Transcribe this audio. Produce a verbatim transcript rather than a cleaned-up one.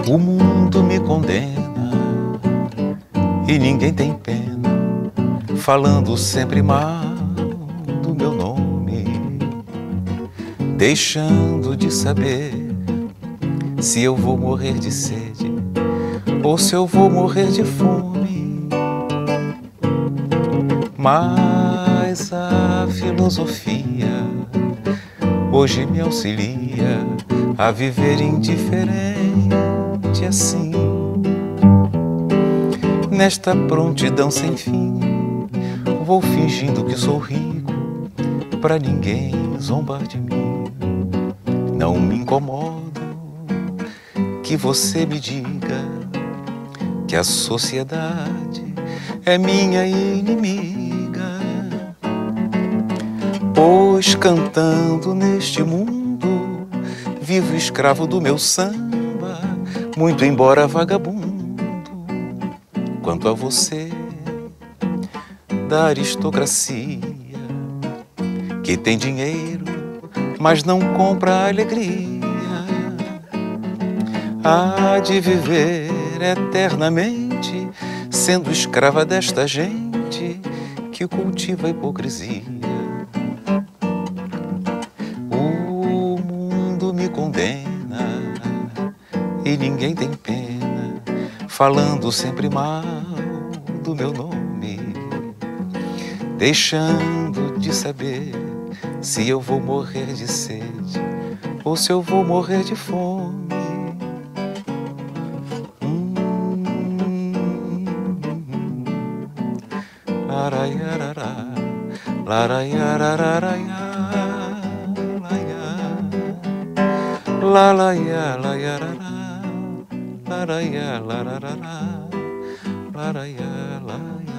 O mundo me condena e ninguém tem pena, falando sempre mal do meu nome, deixando de saber se eu vou morrer de sede ou se eu vou morrer de fome. Mas a filosofia hoje me auxilia a viver indiferente assim, nesta prontidão sem fim. Vou fingindo que sou rico pra ninguém zombar de mim. Não me incomodo que você me diga que a sociedade é minha inimiga, pois cantando neste mundo vivo escravo do meu samba, muito embora vagabundo. Quanto a você, da aristocracia, que tem dinheiro, mas não compra alegria, há de viver eternamente sendo escrava desta gente que cultiva a hipocrisia. O mundo me condena e ninguém tem pena, falando sempre mal do meu nome, deixando de saber se eu vou morrer de sede ou se eu vou morrer de fome. Hum, laraiarará, laraiarararaia, lalaia, laiarará, laraia, lararará, laraia, laia.